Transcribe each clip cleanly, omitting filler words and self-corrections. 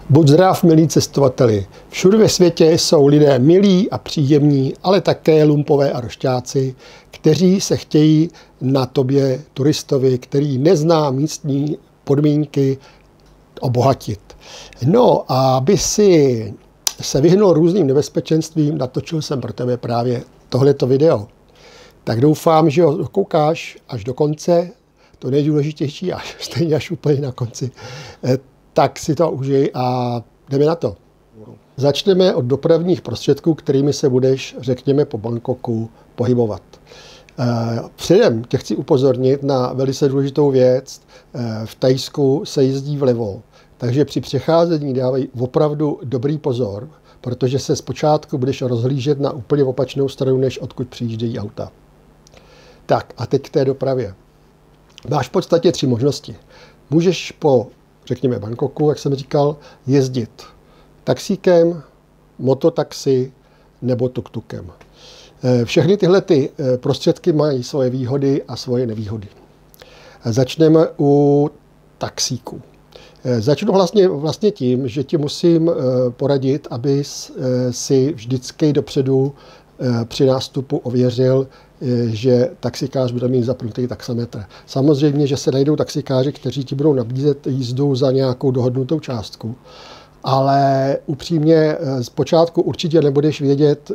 Buď zdrav, milí cestovateli. Všude ve světě jsou lidé milí a příjemní, ale také lumpové a rošťáci, kteří se chtějí na tobě, turistovi, který nezná místní podmínky, obohatit. No a aby si se vyhnul různým nebezpečenstvím, natočil jsem pro tebe právě tohleto video. Tak doufám, že ho koukáš až do konce, to nejdůležitější stejně až úplně na konci. Tak si to užij a jdeme na to. Začneme od dopravních prostředků, kterými se budeš, řekněme, po Bangkoku pohybovat. Předem tě chci upozornit na velice důležitou věc. V Thajsku se jezdí vlevo, takže při přecházení dávej opravdu dobrý pozor, protože se zpočátku budeš rozhlížet na úplně opačnou stranu, než odkud přijíždějí auta. Tak a teď k té dopravě. Máš v podstatě 3 možnosti. Můžeš po, řekněme, Bangkoku, jak jsem říkal, jezdit taxíkem, mototaxi nebo tuktukem. Všechny tyhle prostředky mají svoje výhody a svoje nevýhody. Začneme u taxíku. Začnu vlastně tím, že ti musím poradit, abys si vždycky dopředu při nástupu ověřil, že taxikář bude mít zapnutý taxametr. Samozřejmě, že se najdou taxikáři, kteří ti budou nabízet jízdu za nějakou dohodnutou částku, ale upřímně zpočátku určitě nebudeš vědět,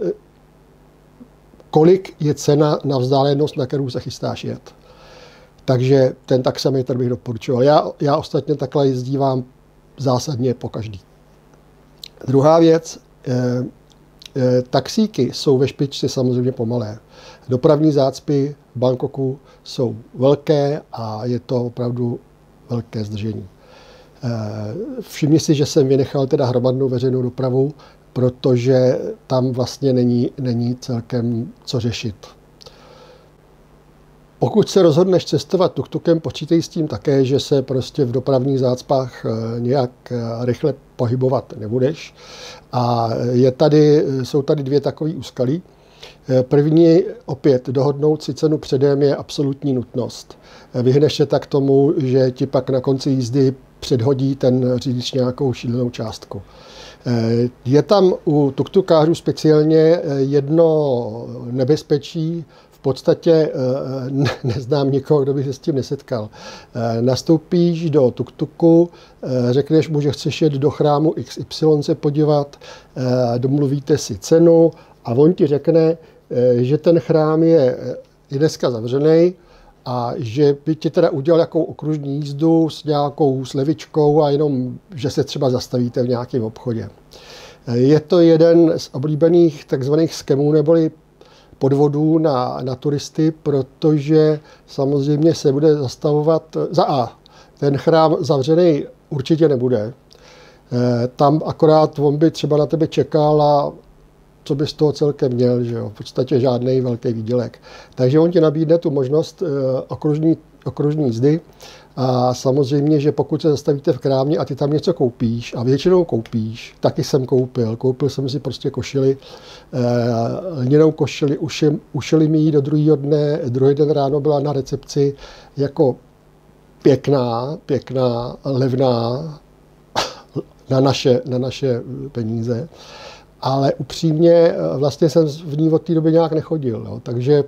kolik je cena na vzdálenost, na kterou se chystáš jet. Takže ten taxametr bych doporučoval. Já ostatně takhle jezdívám zásadně po každý. Druhá věc, taxíky jsou ve špičce samozřejmě pomalé. Dopravní zácpy v Bangkoku jsou velké a je to opravdu velké zdržení. Všimni si, že jsem vynechal teda hromadnou veřejnou dopravu, protože tam vlastně není celkem co řešit. Pokud se rozhodneš cestovat tuktukem, počítej s tím také, že se prostě v dopravních zácpách nějak rychle pohybovat nebudeš. A jsou tady 2 takové úskalí. První, opět dohodnout si cenu předem, je absolutní nutnost. Vyhneš se tak tomu, že ti pak na konci jízdy předhodí ten řidič nějakou šílenou částku. Je tam u tuktukářů speciálně jedno nebezpečí. V podstatě neznám nikoho, kdo by se s tím nesetkal. Nastoupíš do tuktuku, řekneš mu, že chceš jet do chrámu XY se podívat, domluvíte si cenu a on ti řekne, že ten chrám je dneska zavřený a že by ti teda udělal jakou okružní jízdu s nějakou slevičkou a jenom, že se třeba zastavíte v nějakém obchodě. Je to jeden z oblíbených takzvaných skemů neboli podvodů na turisty, protože samozřejmě se bude zastavovat za A. Ten chrám zavřený určitě nebude. Tam akorát on by třeba na tebe čekal a co by z toho celkem měl, že jo? V podstatě žádný velký výdělek. Takže on ti nabídne tu možnost okružní jízdy a samozřejmě, že pokud se zastavíte v krámě a ty tam něco koupíš a většinou koupíš, taky jsem koupil jsem si prostě košili, lněnou košili, ušili mi ji do druhého dne, druhý den ráno byla na recepci jako pěkná, levná, na naše peníze. Ale upřímně vlastně jsem v ní od té doby nějak nechodil. Jo. Takže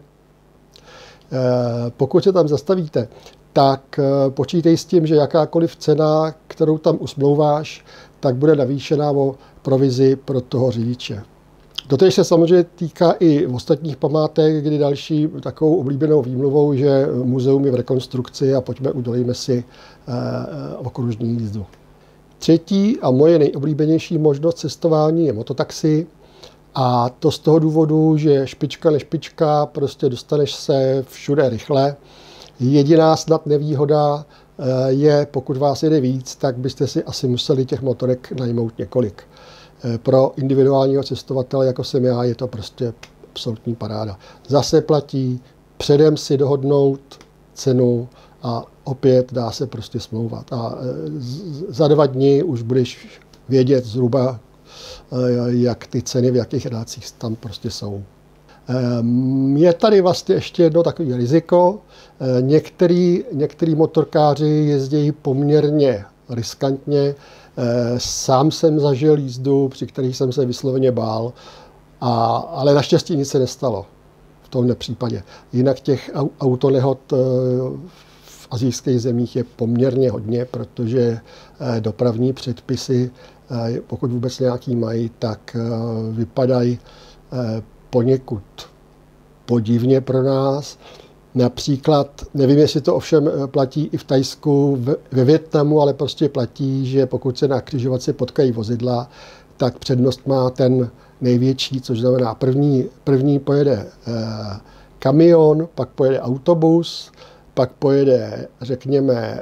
pokud se tam zastavíte, tak počítej s tím, že jakákoliv cena, kterou tam usmlouváš, tak bude navýšená o provizi pro toho řidiče. Totéž se samozřejmě týká i ostatních památek, kdy další takovou oblíbenou výmluvou, že muzeum je v rekonstrukci a pojďme udělejme si okružní jízdu. Třetí a moje nejoblíbenější možnost cestování je mototaxi a to z toho důvodu, že špička nešpička, prostě dostaneš se všude rychle. Jediná snad nevýhoda je, pokud vás jede víc, tak byste si asi museli těch motorek najmout několik. Pro individuálního cestovatele, jako jsem já, je to prostě absolutní paráda. Zase platí předem si dohodnout cenu a opět dá se prostě smlouvat. A za 2 dny už budeš vědět zhruba, jak ty ceny, v jakých relácích tam prostě jsou. Je tady vlastně ještě jedno takové riziko. Některý motorkáři jezdí poměrně riskantně. Sám jsem zažil jízdu, při kterých jsem se vysloveně bál, ale naštěstí nic se nestalo v tomhle případě. Jinak těch autonehod v asijských zemích je poměrně hodně, protože dopravní předpisy, pokud vůbec nějaký mají, tak vypadají poněkud podivně pro nás. Například, nevím, jestli to ovšem platí i v Thajsku, ve Vietnamu, ale prostě platí, že pokud se na křižovatce potkají vozidla, tak přednost má ten největší, což znamená první pojede kamion, pak pojede autobus, pak pojede, řekněme,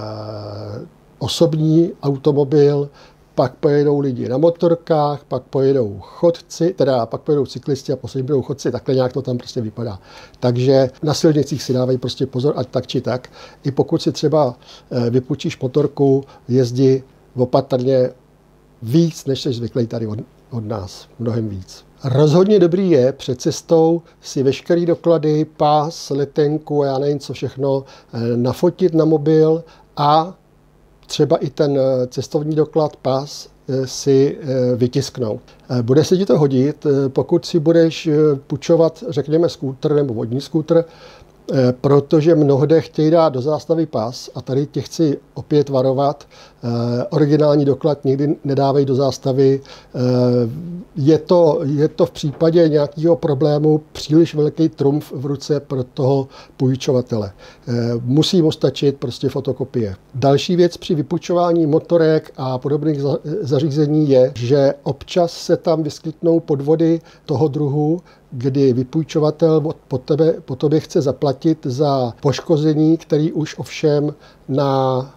osobní automobil, pak pojedou lidi na motorkách, pak pojedou chodci, pak pojedou cyklisti a poslední budou chodci, takhle nějak to tam prostě vypadá. Takže na silnicích si dávají prostě pozor, ať tak či tak. I pokud si třeba vypůjčíš motorku, jezdí opatrně víc, než jsi zvyklý tady od nás, mnohem víc. Rozhodně dobrý je před cestou si veškerý doklady, pás, letenku a já nevím co všechno nafotit na mobil a třeba i ten cestovní doklad, pas si vytisknout. Bude se ti to hodit, pokud si budeš půjčovat, řekněme, skútr nebo vodní skútr, protože mnohde chtějí dát do zástavy pas a tady tě chci opět varovat. Originální doklad nikdy nedávej do zástavy. Je to v případě nějakého problému příliš velký trumf v ruce pro toho půjčovatele. Musí mu stačit prostě fotokopie. Další věc při vypůjčování motorek a podobných zařízení je, že občas se tam vyskytnou podvody toho druhu, kdy vypůjčovatel po tobě chce zaplatit za poškození, který už ovšem na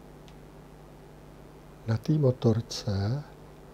té motorce,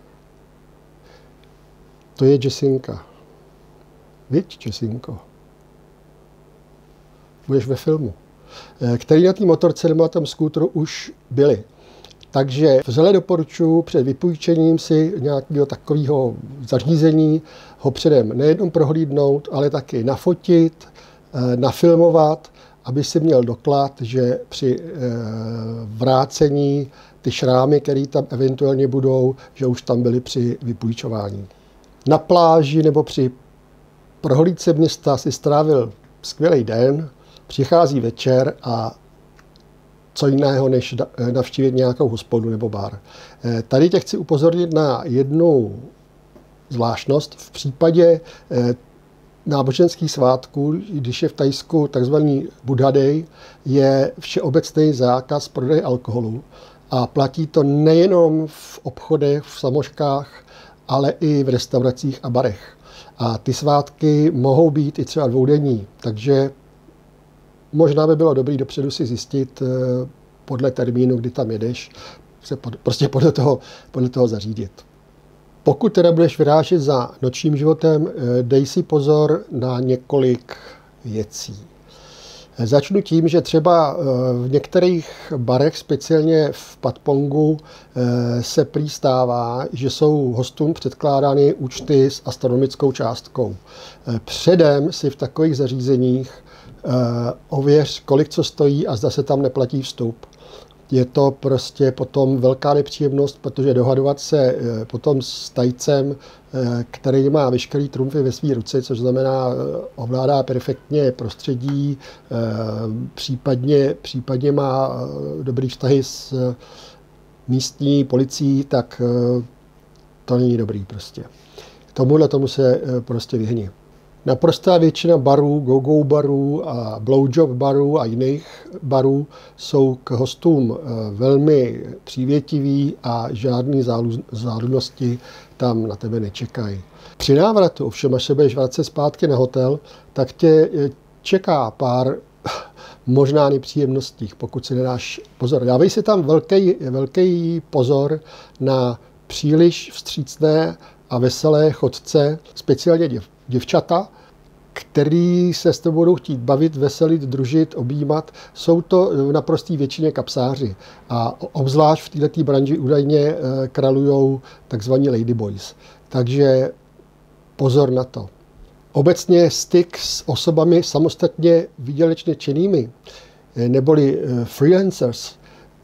to je Jessinka. Viď, Jessinko? Budeš ve filmu. Který na té motorce nebo na tom skútru už byly. Takže vřele doporučuji před vypůjčením si nějakého takového zařízení ho předem nejenom prohlídnout, ale taky nafotit, nafilmovat, aby si měl doklad, že při vrácení ty šrámy, které tam eventuálně budou, že už tam byly při vypůjčování. Na pláži nebo při prohlídce města si strávil skvělý den, přichází večer a co jiného, než navštívit nějakou hospodu nebo bar. Tady tě chci upozornit na jednu zvláštnost. V případě náboženských svátků, když je v Thajsku takzvaný Buddha Day, je všeobecný zákaz prodeje alkoholu a platí to nejenom v obchodech, v samoškách, ale i v restauracích a barech. A ty svátky mohou být i třeba dvoudenní, takže možná by bylo dobré dopředu si zjistit podle termínu, kdy tam jedeš, prostě podle toho zařídit. Pokud teda budeš vyrážet za nočním životem, dej si pozor na několik věcí. Začnu tím, že třeba v některých barech, speciálně v Patpongu, se prý stává, že jsou hostům předkládány účty s astronomickou částkou. Předem si v takových zařízeních ověř, kolik co stojí a zda se tam neplatí vstup. Je to prostě potom velká nepříjemnost, protože dohadovat se potom s Tajcem, který má veškerý trumfy ve své ruce, což znamená ovládá perfektně prostředí, případně má dobrý vztahy s místní policií, tak to není dobrý prostě. Tomu se prostě vyhni. Naprostá většina barů, go-go barů a blowjob barů a jiných barů jsou k hostům velmi přívětiví a žádné záludnosti tam na tebe nečekají. Při návratu, ovšem, až se budeš vracet zpátky na hotel, tak tě čeká pár možná nepříjemností, pokud si nedáš pozor. Dávej si tam velký pozor na příliš vstřícné a veselé chodce, speciálně děvčata, který se s tebou budou chtít bavit, veselit, družit, objímat. Jsou to v naprosté většině kapsáři. A obzvlášť v této branži údajně kralujou takzvaní ladyboys. Takže pozor na to. Obecně styk s osobami samostatně výdělečně činnými, neboli freelancers,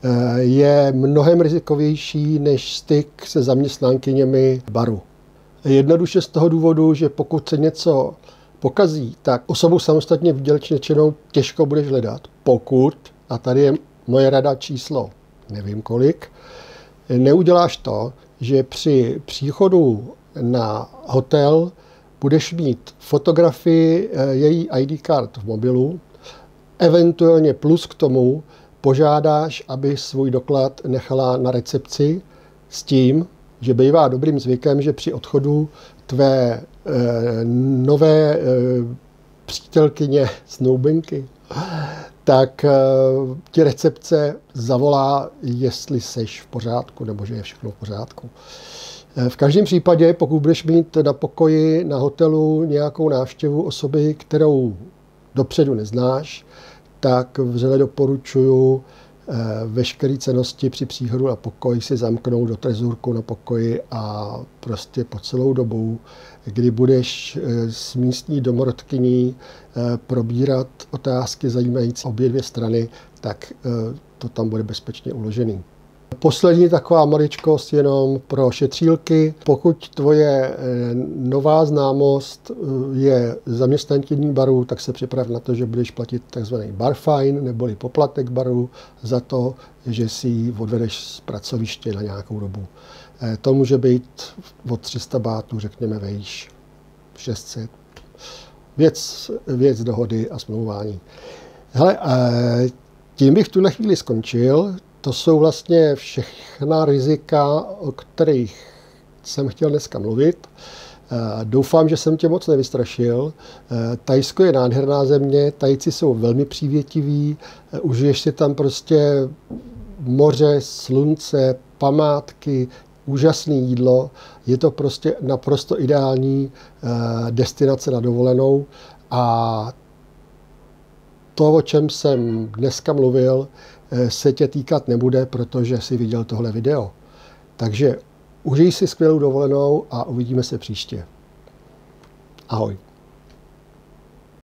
je mnohem rizikovější než styk se zaměstnankyněmi baru. Jednoduše z toho důvodu, že pokud se něco pokazí, tak osobu samostatně výdělečně činnou těžko budeš hledat. Pokud, a tady je moje rada číslo nevím kolik, neuděláš to, že při příchodu na hotel budeš mít fotografii její ID card v mobilu, eventuálně plus k tomu požádáš, aby svůj doklad nechala na recepci s tím, že bývá dobrým zvykem, že při odchodu tvé nové přítelkyně snoubenky, tak ti recepce zavolá, jestli seš v pořádku, nebo že je všechno v pořádku. V každém případě, pokud budeš mít na pokoji, na hotelu nějakou návštěvu osoby, kterou dopředu neznáš, tak vřele doporučuji veškeré cennosti při příchodu na pokoj si zamknout do trezůrku na pokoji a prostě po celou dobu, kdy budeš s místní domorodkyní probírat otázky zajímající obě dvě strany, tak to tam bude bezpečně uložený. Poslední taková maličkost jenom pro šetřílky. Pokud tvoje nová známost je zaměstnankyní baru, tak se připrav na to, že budeš platit tzv. bar fine, neboli poplatek baru za to, že si ji odvedeš z pracoviště na nějakou dobu. To může být od 300 bátů, řekněme vejš 600. Věc dohody a smlouvání. Hele, tím bych v tuhle chvíli skončil. To jsou vlastně všechna rizika, o kterých jsem chtěl dneska mluvit. Doufám, že jsem tě moc nevystrašil. Thajsko je nádherná země, Thajci jsou velmi přívětiví, užiješ si tam prostě moře, slunce, památky, úžasné jídlo. Je to prostě naprosto ideální destinace na dovolenou a to, o čem jsem dneska mluvil, se tě týkat nebude, protože jsi viděl tohle video. Takže užij si skvělou dovolenou a uvidíme se příště. Ahoj.